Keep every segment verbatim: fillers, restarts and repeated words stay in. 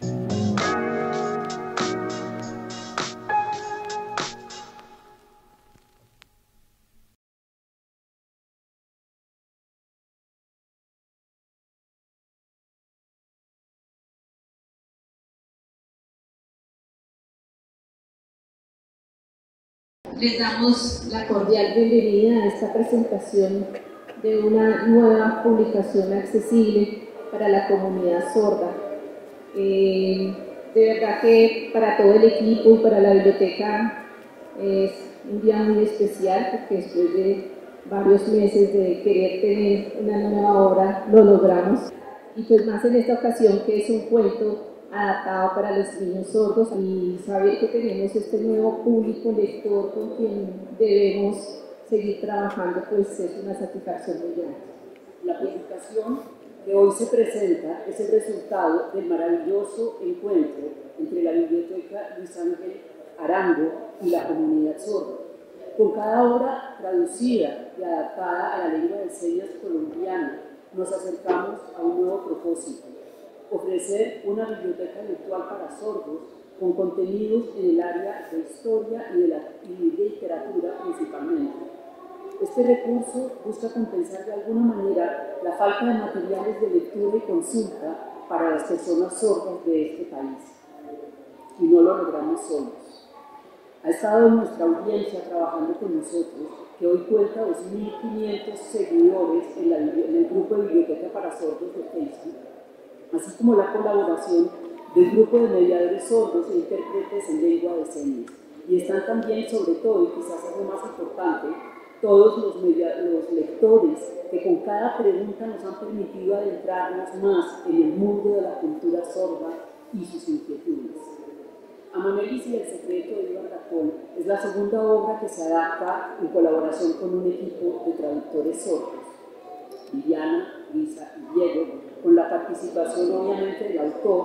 Les damos la cordial bienvenida a esta presentación de una nueva publicación accesible para la comunidad sorda. Eh, de verdad que para todo el equipo y para la biblioteca es un día muy especial, porque después de varios meses de querer tener una nueva obra lo logramos, y pues más en esta ocasión que es un cuento adaptado para los niños sordos, y saber que tenemos este nuevo público lector con quien debemos seguir trabajando, pues es una satisfacción muy grande. La publicación que hoy se presenta es el resultado del maravilloso encuentro entre la Biblioteca Luis Ángel Arango y la comunidad sorda. Con cada obra traducida y adaptada a la lengua de señas colombiana, nos acercamos a un nuevo propósito: ofrecer una biblioteca virtual para sordos con contenidos en el área de historia y de, la, y de literatura principalmente. Este recurso busca compensar de alguna manera la falta de materiales de lectura y consulta para las personas sordas de este país. Y no lo logramos solos. Ha estado nuestra audiencia trabajando con nosotros, que hoy cuenta dos mil quinientos seguidores en, la, en el grupo de Biblioteca para Sordos de Facebook, así como la colaboración del grupo de mediadores sordos e intérpretes en lengua de señas. Y están también, sobre todo, y quizás es lo más importante, todos los, media, los lectores que con cada pregunta nos han permitido adentrarnos más en el mundo de la cultura sorda y sus inquietudes. Amanelis y el secreto de Iván Racón es la segunda obra que se adapta en colaboración con un equipo de traductores sordos, Viviana, Lisa y Diego, con la participación obviamente del autor,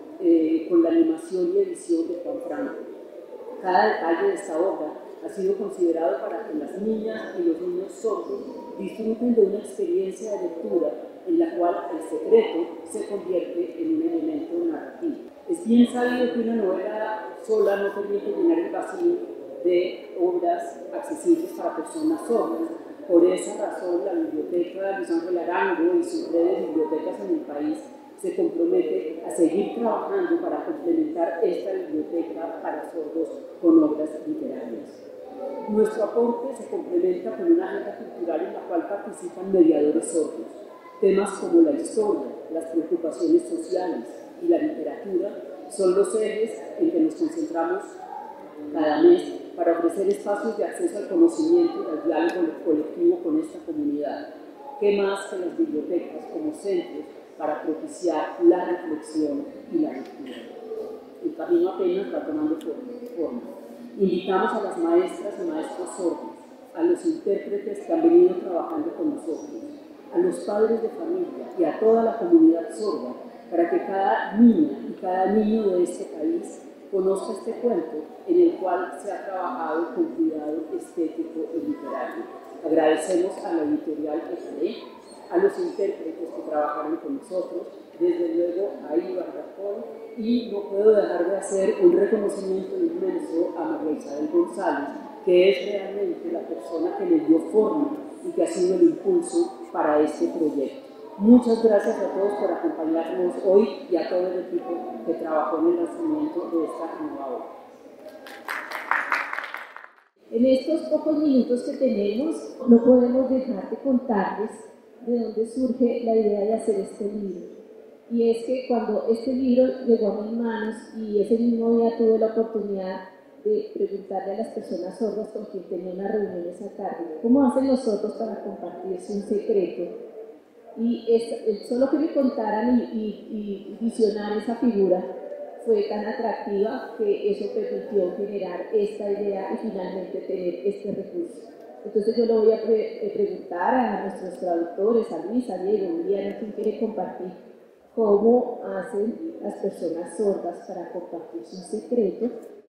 eh, con la animación y edición de Juan Franco. Cada detalle de esta obra ha sido considerado para que las niñas y los niños sordos disfruten de una experiencia de lectura en la cual el secreto se convierte en un elemento narrativo. Es bien sabido que una novela sola no permite llenar el vacío de obras accesibles para personas sordas. Por esa razón, la Biblioteca Luis Ángel Arango y su red de bibliotecas en el país se compromete a seguir trabajando para complementar esta biblioteca para sordos con obras literarias. Nuestro aporte se complementa con una agenda cultural en la cual participan mediadores sordos. Temas como la historia, las preocupaciones sociales y la literatura son los ejes en que nos concentramos cada mes para ofrecer espacios de acceso al conocimiento y al diálogo colectivo con esta comunidad. ¿Qué más que las bibliotecas como centros para propiciar la reflexión y la lectura? El camino apenas va tomando forma. Invitamos a las maestras y maestros sordos, a los intérpretes que han venido trabajando con nosotros, a los padres de familia y a toda la comunidad sorda, para que cada niña y cada niño de este país conozca este cuento en el cual se ha trabajado con cuidado estético y literario. Agradecemos a la editorial Ecaré, a los intérpretes que trabajaron con nosotros, desde luego a Iván Racón, y no puedo dejar de hacer un reconocimiento inmenso a María Isabel González, que es realmente la persona que le dio forma y que ha sido el impulso para este proyecto. Muchas gracias a todos por acompañarnos hoy y a todo el equipo que trabajó en el lanzamiento de esta nueva obra. En estos pocos minutos que tenemos, no podemos dejar de contarles de dónde surge la idea de hacer este libro. Y es que cuando este libro llegó a mis manos y ese mismo día tuve la oportunidad de preguntarle a las personas sordas con quien tenía una reunión esa tarde, ¿cómo hacen los sordos para compartirse un secreto? Y es, solo que me contaran y, y, y visionar esa figura fue tan atractiva que eso permitió generar esta idea y finalmente tener este recurso. Entonces yo le voy a pre preguntar a nuestros traductores, a Luis, a Diego, a Diana, quien quiere compartir cómo hacen las personas sordas para compartir su secreto.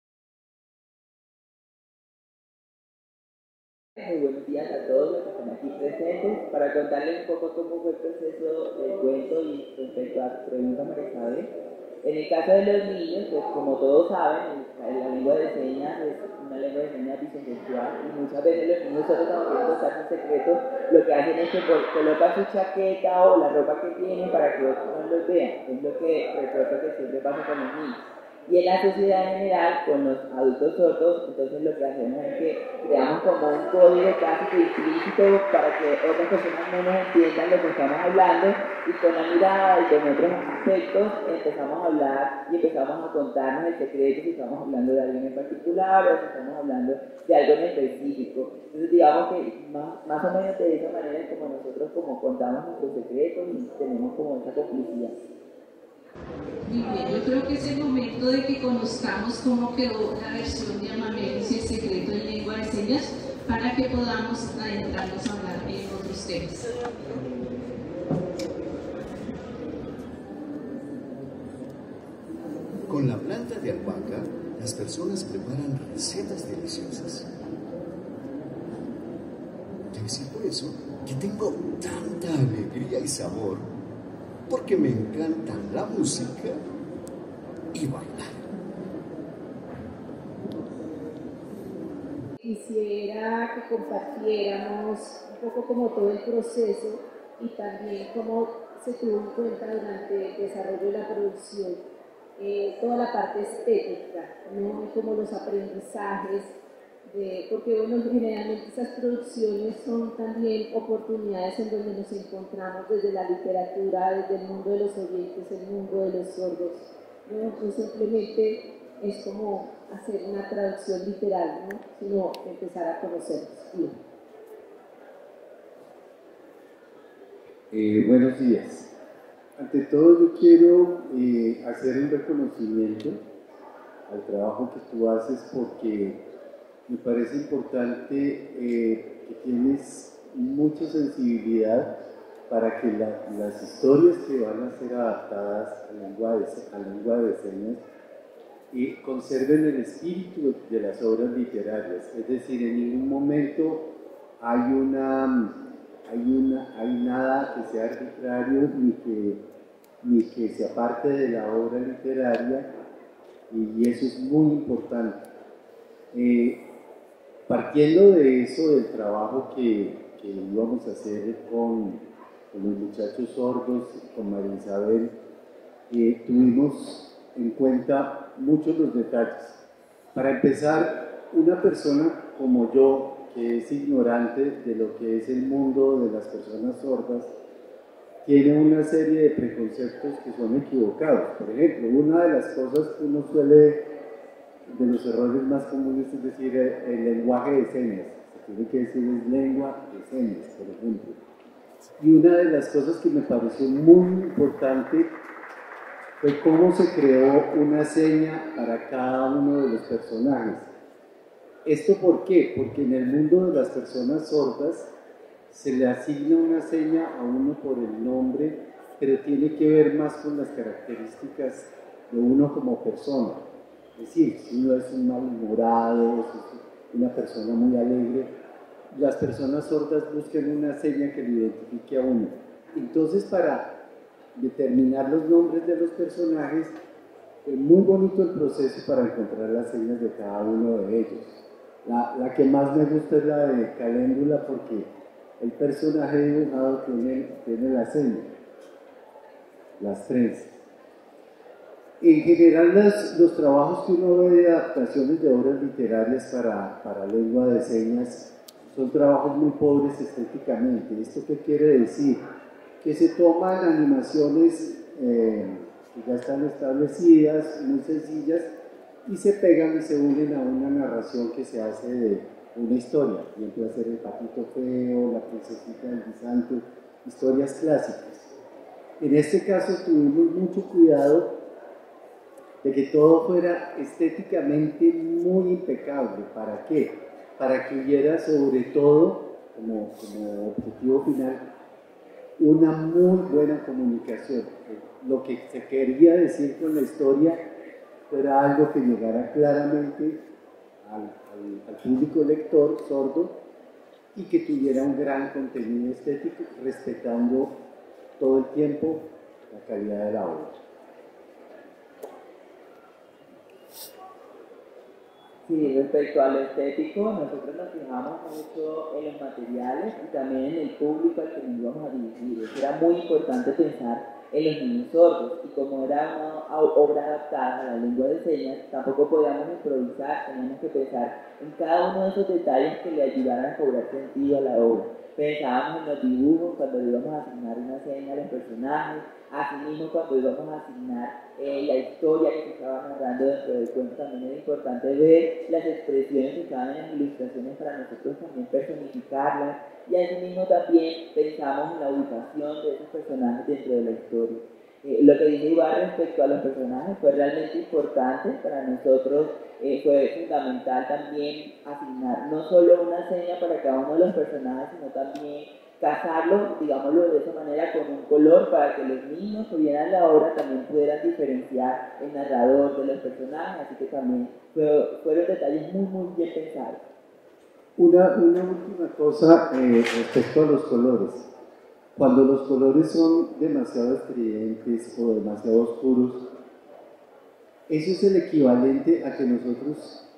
Muy buenos días a todos los que están aquí presentes. Para contarles un poco cómo fue el proceso del cuento y respecto a tu pregunta, María Isabel, En el caso de los niños, pues como todos saben, la lengua de señas es una lengua de señas visogestual y muchas veces los niños solo cuando quieren contar sus secretos, lo que hacen es que colocan su chaqueta o la ropa que tienen para que otros no los vean. Es lo que recuerdo que siempre pasa con los niños. Y en la sociedad en general, con los adultos sordos, entonces lo que hacemos es que creamos como un código casi que implícito para que otras personas no nos entiendan lo que estamos hablando, y con la mirada y con otros aspectos empezamos a hablar y empezamos a contarnos el secreto si estamos hablando de alguien en particular o si estamos hablando de algo en específico. Entonces digamos que más, más o menos de esa manera es como nosotros como contamos nuestros secretos y tenemos como esa complicidad. Muy bien, yo creo que es el momento de que conozcamos cómo quedó la versión de Amamelis y el secreto en lengua de señas para que podamos adentrarnos a hablar en otros temas. Con la planta de albahaca, las personas preparan recetas deliciosas. Debe ser por eso que tengo tanta alegría y sabor, porque me encanta la música y bailar. Quisiera que compartiéramos un poco como todo el proceso y también cómo se tuvo en cuenta durante el desarrollo de la producción, eh, toda la parte estética, ¿no? Y como los aprendizajes, de, porque bueno, generalmente esas producciones son también oportunidades en donde nos encontramos desde la literatura, desde el mundo de los oyentes, el mundo de los sordos, ¿no? No simplemente es como hacer una traducción literal, ¿no? Sino empezar a conocerlos. Sí. Eh, buenos días. Ante todo yo quiero eh, hacer un reconocimiento al trabajo que tú haces, porque me parece importante eh, que tienes mucha sensibilidad para que la, las historias que van a ser adaptadas a lengua de, a lengua de señas y conserven el espíritu de las obras literarias. Es decir, en ningún momento hay, una, hay, una, hay nada que sea arbitrario ni que, ni que se aparte de la obra literaria, y eso es muy importante. Eh, Partiendo de eso, del trabajo que, que íbamos a hacer con, con los muchachos sordos, con María Isabel, eh, tuvimos en cuenta muchos los detalles. Para empezar, una persona como yo, que es ignorante de lo que es el mundo de las personas sordas, tiene una serie de preconceptos que son equivocados. Por ejemplo, una de las cosas que uno suele, de los errores más comunes, es decir, el, el lenguaje de señas. Se tiene que decir es lengua de señas, por ejemplo. Y una de las cosas que me pareció muy importante fue cómo se creó una seña para cada uno de los personajes. ¿Esto por qué? Porque en el mundo de las personas sordas se le asigna una seña a uno por el nombre, pero tiene que ver más con las características de uno como persona. Es decir, si uno es un malhumorado, si es una persona muy alegre, las personas sordas buscan una seña que lo identifique a uno. Entonces, para determinar los nombres de los personajes, fue muy bonito el proceso para encontrar las señas de cada uno de ellos. La, la que más me gusta es la de Caléndula, porque el personaje dibujado tiene, tiene la seña, las tres. En general, los, los trabajos que uno ve de adaptaciones de obras literarias para, para lengua de señas son trabajos muy pobres estéticamente. ¿Esto qué quiere decir? Que se toman animaciones eh, que ya están establecidas, muy sencillas, y se pegan y se unen a una narración que se hace de una historia. Bien, puede ser El Patito Feo, La Princesita del Guisante, historias clásicas. En este caso tuvimos mucho cuidado de que todo fuera estéticamente muy impecable. ¿Para qué? Para que hubiera sobre todo, como, como objetivo final, una muy buena comunicación. Lo que se quería decir con la historia fuera algo que llegara claramente al, al, al público lector sordo y que tuviera un gran contenido estético, respetando todo el tiempo la calidad de la obra. Sí, respecto a lo estético, nosotros nos fijamos mucho en los materiales y también en el público al que nos íbamos a dirigir. Eso era muy importante pensar en los niños sordos, y como era una obra adaptada a la lengua de señas, tampoco podíamos improvisar, teníamos que pensar en cada uno de esos detalles que le ayudaran a cobrar sentido a la obra. Pensábamos en los dibujos cuando íbamos a asignar una seña a los personajes, asimismo cuando íbamos a asignar eh, la historia que se estaba narrando dentro del cuento. También era importante ver las expresiones que estaban en las ilustraciones para nosotros también personificarlas, y asimismo también pensamos en la ubicación de esos personajes dentro de la historia. Eh, lo que dice Iván respecto a los personajes fue realmente importante para nosotros. Eh, fue fundamental también asignar no solo una seña para cada uno de los personajes, sino también casarlo, digámoslo de esa manera, con un color para que los niños que vieran la obra también pudieran diferenciar el narrador de los personajes, así que también fue, fueron detalles muy muy bien pensados. Una, una última cosa eh, respecto a los colores. Cuando los colores son demasiado estridentes o demasiado oscuros, eso es el equivalente a que nosotros,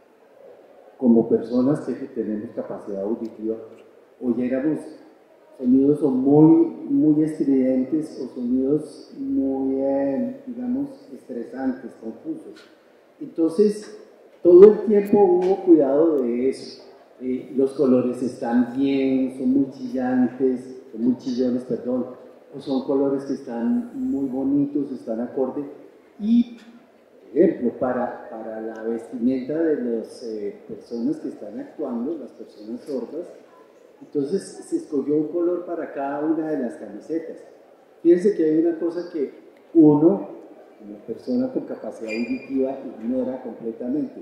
como personas que tenemos capacidad auditiva, oyéramos sonidos o muy, muy estridentes o sonidos muy, eh, digamos, estresantes, confusos. Entonces, todo el tiempo hubo cuidado de eso. Eh, los colores están bien, son muy chillantes, son muy chillones, perdón, o son colores que están muy bonitos, están acorde. Y, por ejemplo, para, para la vestimenta de las eh, personas que están actuando, las personas sordas, entonces se escogió un color para cada una de las camisetas. Fíjense que hay una cosa que uno, como persona con capacidad auditiva, ignora completamente.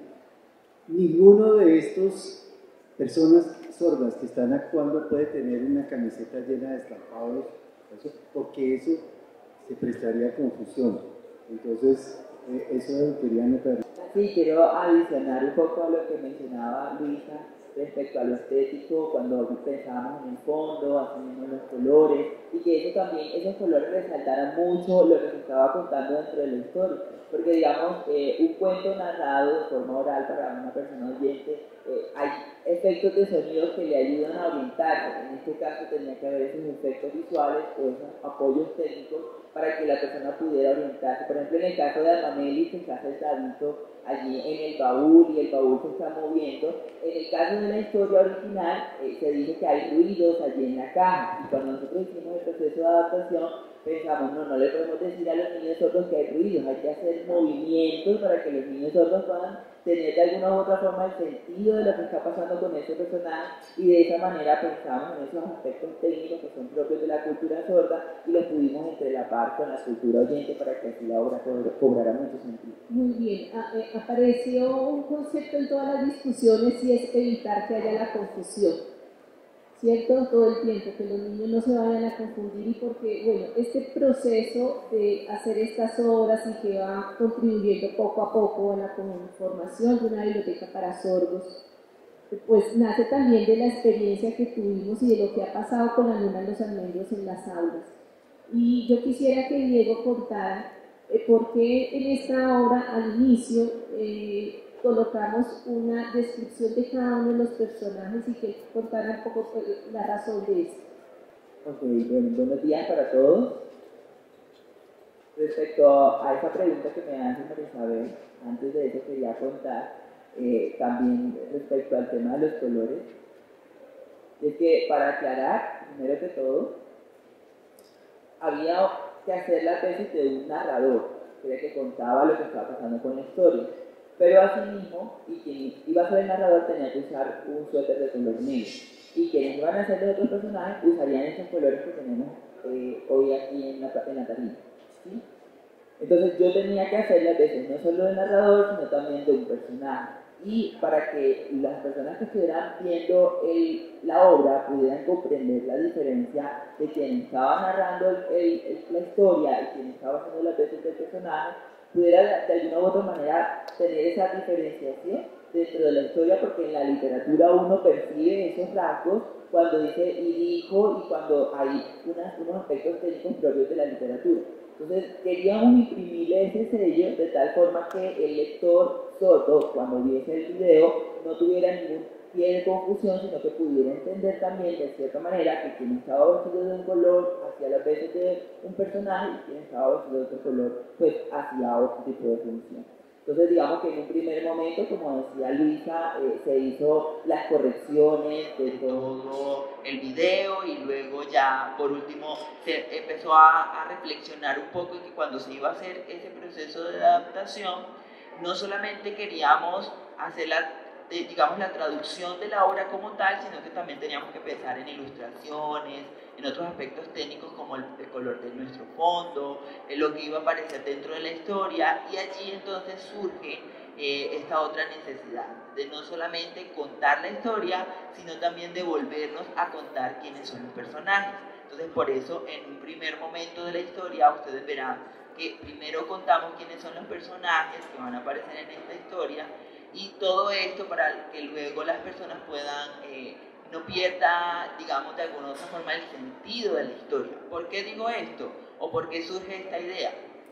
Ninguno de estos personas sordas que están actuando puede tener una camiseta llena de estampados, porque eso se prestaría a confusión. Entonces, eh, eso quería notar. Sí, quiero adicionar un poco a lo que mencionaba Luisa respecto a lo estético, cuando pensábamos en el fondo, asimismo en los colores, y que eso también, esos colores resaltaran mucho lo que se estaba contando dentro de la historia, porque digamos, eh, un cuento narrado de forma oral para una persona oyente, eh, hay efectos de sonido que le ayudan a orientarse. En este caso tenía que haber esos efectos visuales o esos apoyos técnicos para que la persona pudiera orientarse. Por ejemplo, en el caso de Armameli, que está sentadito allí en el baúl y el baúl se está moviendo. En el caso de la historia original, eh, se dice que hay ruidos allí en la caja, y cuando nosotros hicimos el proceso de adaptación, pensamos, no, no le podemos decir a los niños sordos que hay ruidos, hay que hacer movimientos para que los niños sordos puedan tener de alguna u otra forma el sentido de lo que está pasando con ese personaje, y de esa manera pensamos en esos aspectos técnicos que son propios de la cultura sorda y los pudimos entrelazar con la cultura oyente para que así la obra cobrara mucho sentido. Muy bien, a, eh, apareció un concepto en todas las discusiones, y es evitar que haya la confusión, ¿cierto? Todo el tiempo, que los niños no se vayan a confundir, y porque, bueno, este proceso de hacer estas obras y que va contribuyendo poco a poco a la conformación de una biblioteca para sordos, pues nace también de la experiencia que tuvimos y de lo que ha pasado con la Luna en los Almendros en las aulas. Y yo quisiera que Diego contara eh, por qué en esta obra al inicio eh, colocamos una descripción de cada uno de los personajes, y que contara un poco la razón de esto. Ok, bueno, buenos días para todos. Respecto a esa pregunta que me hace María Isabel, antes de eso quería contar eh, también respecto al tema de los colores. Es que, para aclarar, primero que todo, había que hacer la tesis de un narrador, que era el que contaba lo que estaba pasando con la historia. Pero asimismo, y quien iba a ser el narrador tenía que usar un suéter de color negro. Y quienes iban a ser los otros personajes usarían esos colores que tenemos eh, hoy aquí en la, en la tarjeta, ¿sí? Entonces yo tenía que hacer las veces no solo de narrador, sino también de un personaje. Y para que las personas que estuvieran viendo el, la obra pudieran comprender la diferencia de quien estaba narrando el, el, la historia y quien estaba haciendo las veces del personaje, pudiera de alguna u otra manera tener esa diferenciación dentro de la historia, porque en la literatura uno percibe esos rasgos cuando dice y dijo, y cuando hay unas, unos aspectos técnicos propios de la literatura. Entonces queríamos imprimirle ese sello de tal forma que el lector sordo, cuando viese el video, no tuviera ningún pie de confusión, sino que pudiera entender también de cierta manera que quien estaba vestido de un color hacía las veces de un personaje y quien estaba vestido de otro color pues hacía otro tipo de función. Entonces digamos que en un primer momento, como decía Luisa, eh, se hizo las correcciones de todo el video y luego ya por último se empezó a, a reflexionar un poco en que cuando se iba a hacer ese proceso de adaptación no solamente queríamos hacer la De, digamos, la traducción de la obra como tal, sino que también teníamos que pensar en ilustraciones, en otros aspectos técnicos como el, el color de nuestro fondo, en lo que iba a aparecer dentro de la historia, y allí entonces surge eh, esta otra necesidad de no solamente contar la historia, sino también de volvernos a contar quiénes son los personajes. Entonces por eso en un primer momento de la historia ustedes verán que primero contamos quiénes son los personajes que van a aparecer en esta historia, y todo esto para que luego las personas puedan, eh, no pierda, digamos, de alguna otra forma el sentido de la historia. ¿Por qué digo esto? ¿O por qué surge esta idea?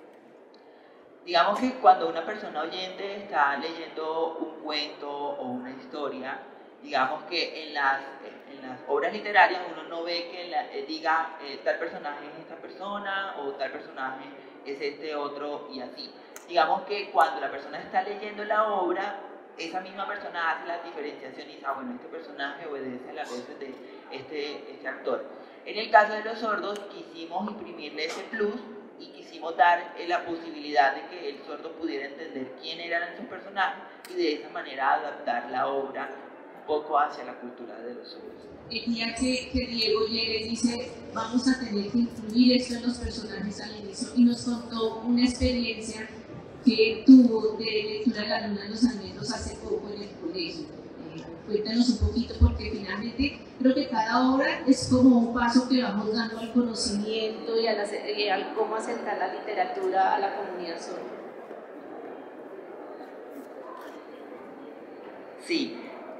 Digamos que cuando una persona oyente está leyendo un cuento o una historia, digamos que en las, en las obras literarias uno no ve que la, eh, diga eh, tal personaje es esta persona o tal personaje es este otro y así. Digamos que cuando la persona está leyendo la obra, esa misma persona hace la diferenciación y dice, ah, bueno, este personaje obedece a las veces de este, este actor. En el caso de los sordos, quisimos imprimirle ese plus y quisimos dar eh, la posibilidad de que el sordo pudiera entender quién eran esos personajes y de esa manera adaptar la obra un poco hacia la cultura de los sordos. El día que, que Diego llega y dice, vamos a tener que incluir esto en los personajes al inicio, y nos contó una experiencia que tuvo de lectura de La Luna de los Almendros hace poco en el colegio. Eh, cuéntanos un poquito, porque finalmente creo que cada obra es como un paso que vamos dando al conocimiento y a, la, y a cómo acercar la literatura a la comunidad sorda. Sí,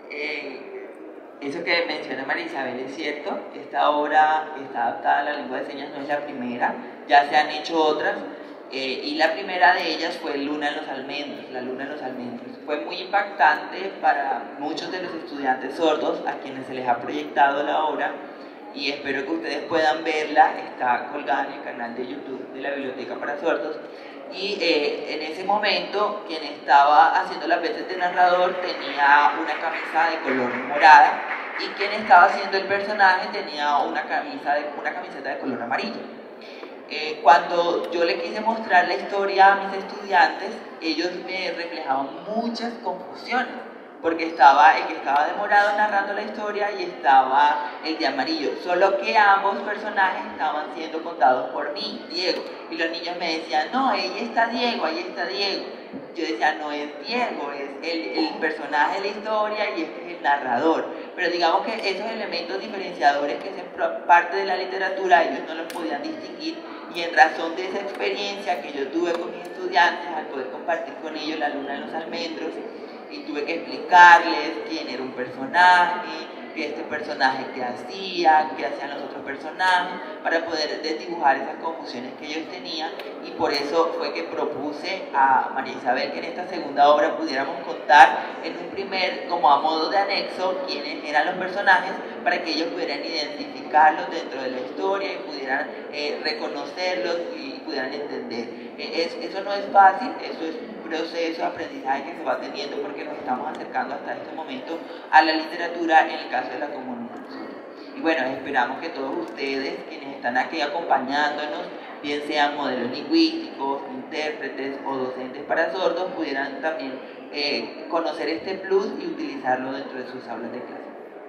eh, eso que menciona María Isabel es cierto. Esta obra está adaptada a la lengua de señas, no es la primera, ya se han hecho otras. Eh, y la primera de ellas fue Luna en los Almendros, La Luna en los Almendros. Fue muy impactante para muchos de los estudiantes sordos a quienes se les ha proyectado la obra, y espero que ustedes puedan verla. Está colgada en el canal de YouTube de la Biblioteca para Sordos. Y eh, en ese momento quien estaba haciendo las veces de narrador tenía una camisa de color morada, y quien estaba haciendo el personaje tenía una, camisa de, una camiseta de color amarillo. Eh, cuando yo le quise mostrar la historia a mis estudiantes, ellos me reflejaban muchas confusiones, porque estaba el que estaba de morado narrando la historia y estaba el de amarillo, solo que ambos personajes estaban siendo contados por mí, Diego, y los niños me decían, no, ahí está Diego, ahí está Diego. Yo decía, no es Diego, es el, el personaje de la historia y este es el narrador. Pero digamos que esos elementos diferenciadores que son parte de la literatura, ellos no los podían distinguir, y en razón de esa experiencia que yo tuve con mis estudiantes al poder compartir con ellos La Luna en los Almendros, y tuve que explicarles quién era un personaje, que este personaje qué hacía, qué hacían los otros personajes, para poder desdibujar esas confusiones que ellos tenían. Y por eso fue que propuse a María Isabel que en esta segunda obra pudiéramos contar en un primer, como a modo de anexo, quiénes eran los personajes, para que ellos pudieran identificarlos dentro de la historia y pudieran eh, reconocerlos y pudieran entender. Eh, es, eso no es fácil, eso es un proceso de aprendizaje que se va teniendo, porque nos estamos acercando hasta este momento a la literatura en el caso de la comunidad. Y bueno, esperamos que todos ustedes, quienes están aquí acompañándonos, bien sean modelos lingüísticos, intérpretes o docentes para sordos, pudieran también eh, conocer este plus y utilizarlo dentro de sus aulas de clase.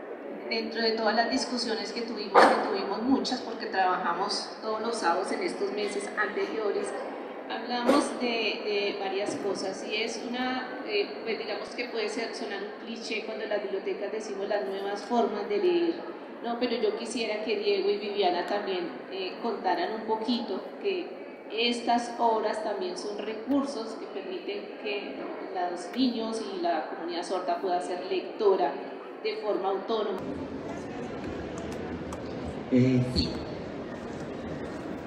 Dentro de todas las discusiones que tuvimos, que tuvimos muchas porque trabajamos todos los sábados en estos meses anteriores, hablamos de, de varias cosas, y es una, eh, pues digamos que puede ser sonar un cliché cuando en las bibliotecas decimos las nuevas formas de leer, no, pero yo quisiera que Diego y Viviana también eh, contaran un poquito que estas obras también son recursos que permiten que los niños y la comunidad sorda pueda ser lectora de forma autónoma. Eh, sí.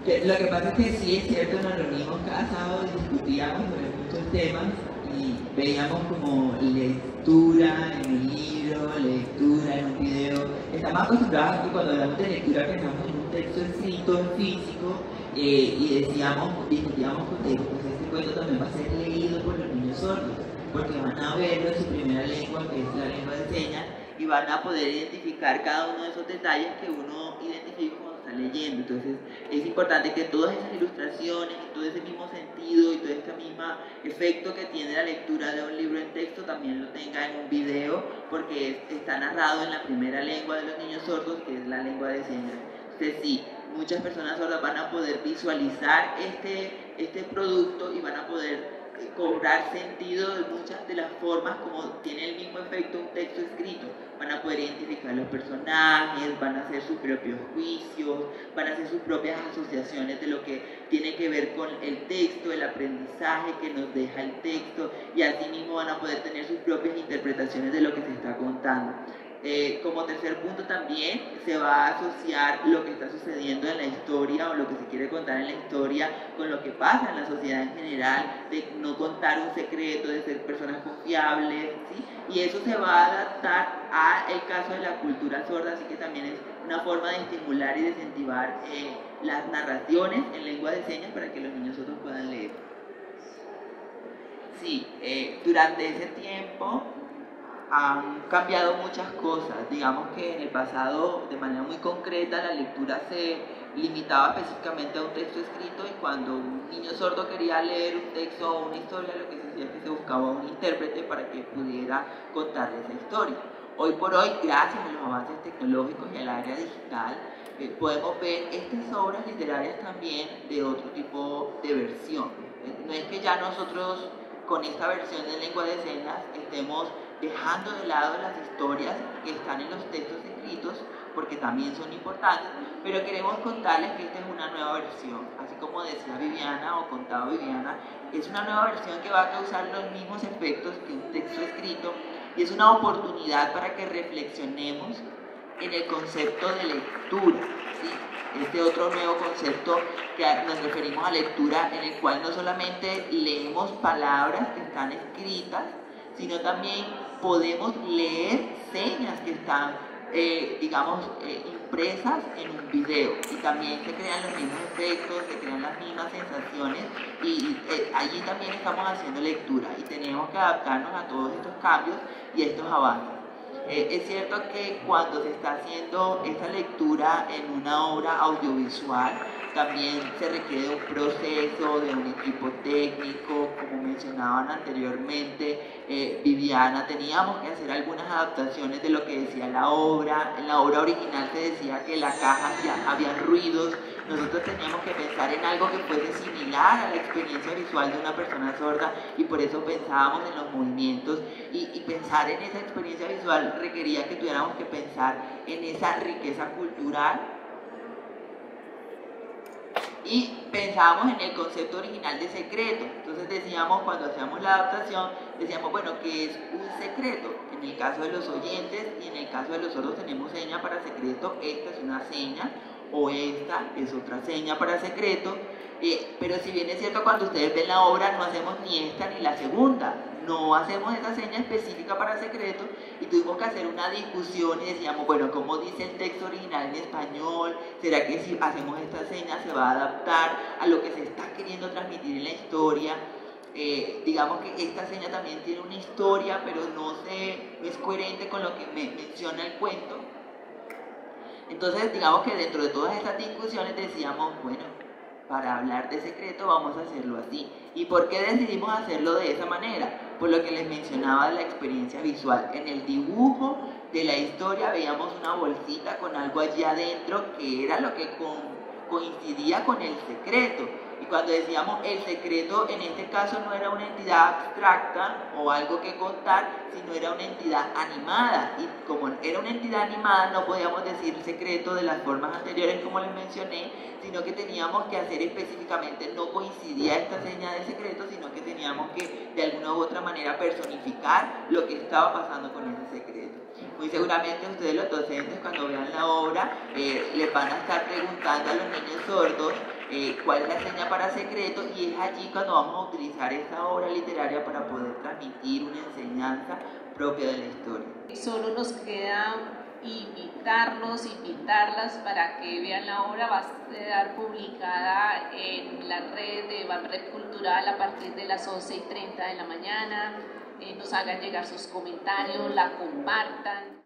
Que lo que pasa es que sí es cierto, nos reunimos cada sábado y discutíamos sobre muchos temas y veíamos como lectura en un libro, lectura en un video. Estamos acostumbrados a que cuando hablamos de lectura pensamos en un texto escrito, en físico, eh, y decíamos, discutíamos con ellos, pues este cuento también va a ser leído por los niños sordos, porque van a verlo en su primera lengua, que es la lengua de señas, y van a poder identificar cada uno de esos detalles que uno identifica cuando está leyendo. Entonces es importante que todas esas ilustraciones y todo ese mismo sentido y todo este mismo efecto que tiene la lectura de un libro en texto también lo tenga en un video, porque está narrado en la primera lengua de los niños sordos, que es la lengua de señas. Entonces sí, muchas personas sordas van a poder visualizar este, este producto y van a poder cobrar sentido de muchas de las formas como tiene el mismo efecto un texto escrito. Van a poder identificar los personajes, van a hacer sus propios juicios, van a hacer sus propias asociaciones de lo que tiene que ver con el texto, el aprendizaje que nos deja el texto, y así mismo van a poder tener sus propias interpretaciones de lo que se está contando. Eh, como tercer punto también se va a asociar lo que está sucediendo en la historia o lo que se quiere contar en la historia con lo que pasa en la sociedad en general, de no contar un secreto, de ser personas confiables, ¿sí? Y eso se va a adaptar al caso de la cultura sorda, así que también es una forma de estimular y de incentivar eh, las narraciones en lengua de señas para que los niños sordos puedan leer. Sí, eh, durante ese tiempo han cambiado muchas cosas. Digamos que en el pasado, de manera muy concreta, la lectura se limitaba específicamente a un texto escrito, y cuando un niño sordo quería leer un texto o una historia, lo que se hacía es que se buscaba un intérprete para que pudiera contarle esa historia. Hoy por hoy, gracias a los avances tecnológicos y al área digital, eh, podemos ver estas obras literarias también de otro tipo de versión. No es que ya nosotros con esta versión de lengua de señas estemos dejando de lado las historias que están en los textos escritos, porque también son importantes, pero queremos contarles que esta es una nueva versión. Así como decía Viviana o contaba Viviana, es una nueva versión que va a causar los mismos efectos que un texto escrito, y es una oportunidad para que reflexionemos en el concepto de lectura, ¿sí? Este otro nuevo concepto que nos referimos a lectura, en el cual no solamente leemos palabras que están escritas, sino también podemos leer señas que están, eh, digamos, eh, impresas en un video, y también se crean los mismos efectos, se crean las mismas sensaciones, y eh, allí también estamos haciendo lectura, y tenemos que adaptarnos a todos estos cambios y a estos avances. Eh, es cierto que cuando se está haciendo esta lectura en una obra audiovisual, también se requiere un proceso de un equipo técnico, como mencionaban anteriormente eh, Viviana. Teníamos que hacer algunas adaptaciones de lo que decía la obra. En la obra original se decía que la caja hacía, había ruidos. Nosotros teníamos que pensar en algo que fuese similar a la experiencia visual de una persona sorda, y por eso pensábamos en los movimientos, y, y pensar en esa experiencia visual requería que tuviéramos que pensar en esa riqueza cultural, y pensábamos en el concepto original de secreto. Entonces decíamos, cuando hacíamos la adaptación, decíamos, bueno, ¿qué es un secreto? En el caso de los oyentes y en el caso de los sordos tenemos seña para secreto. Esta es una seña, o esta es otra seña para secreto, eh, pero si bien es cierto, cuando ustedes ven la obra no hacemos ni esta ni la segunda, no hacemos esa seña específica para secreto, y tuvimos que hacer una discusión y decíamos, bueno, ¿cómo dice el texto original en español? ¿Será que si hacemos esta seña se va a adaptar a lo que se está queriendo transmitir en la historia? Eh, digamos que esta seña también tiene una historia, pero no, se, no es coherente con lo que me menciona el cuento. Entonces, digamos que dentro de todas estas discusiones decíamos, bueno, para hablar de secreto vamos a hacerlo así. ¿Y por qué decidimos hacerlo de esa manera? Por lo que les mencionaba de la experiencia visual. En el dibujo de la historia veíamos una bolsita con algo allí adentro que era lo que con, coincidía con el secreto. Y cuando decíamos el secreto, en este caso no era una entidad abstracta o algo que contar, sino era una entidad animada. Y como era una entidad animada, no podíamos decir secreto de las formas anteriores como les mencioné, sino que teníamos que hacer específicamente, no coincidía esta seña de secreto, sino que teníamos que de alguna u otra manera personificar lo que estaba pasando con ese secreto. Muy seguramente ustedes, los docentes, cuando vean la obra, eh, les van a estar preguntando a los niños sordos eh, cuál es la seña para secreto, y es allí cuando vamos a utilizar esa obra literaria para poder transmitir una enseñanza propia de la historia. Solo nos queda invitarlos, invitarlas para que vean la obra. Va a quedar publicada en la red de Banred Cultural a partir de las once y treinta de la mañana. Eh, nos hagan llegar sus comentarios, la compartan.